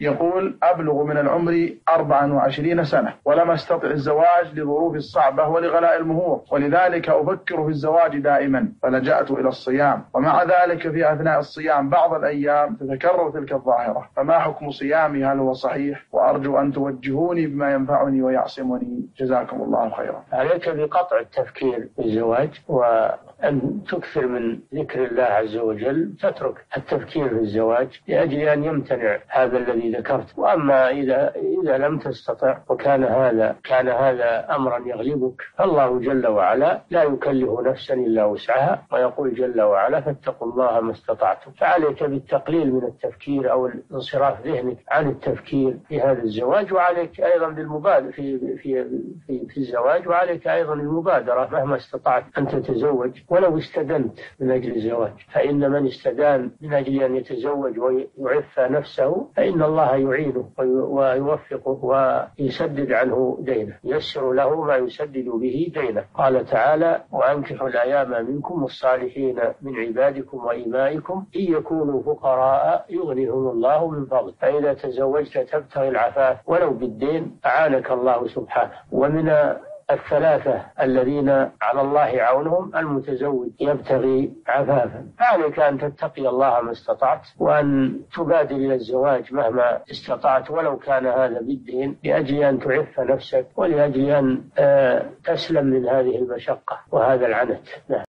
يقول: أبلغ من العمر 24 سنة ولم أستطع الزواج لظروف الصعبة ولغلاء المهور، ولذلك أفكر في الزواج دائما، فلجأت إلى الصيام، ومع ذلك في أثناء الصيام بعض الأيام تتكرر تلك الظاهرة، فما حكم صيامي؟ هل هو صحيح؟ وأرجو أن توجهوني بما ينفعني ويعصمني، جزاكم الله خيرا. عليك بقطع التفكير في الزواج، وأن تكثر من ذكر الله عز وجل، تترك التفكير في الزواج لأجل أن يمتنع هذا الذي ذكرت. وأما إذا لم تستطع وكان هذا أمرا يغلبك، فالله جل وعلا لا يكلف نفسا إلا وسعها، ويقول جل وعلا: فاتقوا الله ما استطعتم. فعليك بالتقليل من التفكير أو انصراف ذهنك عن التفكير في هذا الزواج، وعليك أيضا بالمبادرة في الزواج، وعليك أيضا المبادرة مهما استطعت أن تتزوج ولو استدنت من أجل الزواج، فإن من استدان من أجل أن يتزوج ويعف نفسه فإن الله يعينه ويوفقه ويسدد عنه دينه، ييسر له ما يسدد به دينه. قال تعالى: وأنكحوا الأيام منكم والصالحين من عبادكم وإمائكم إن يكونوا فقراء يغنهم الله من فضله، فإذا تزوجت تبتغي العفاف ولو بالدين أعانك الله سبحانه. ومن الثلاثة الذين على الله عونهم المتزوج يبتغي عفافا، فعليك أن تتقي الله ما استطعت، وأن تبادر إلى الزواج مهما استطعت ولو كان هذا بالدين، لأجل أن تعف نفسك ولأجل أن تسلم من هذه المشقة وهذا العنت.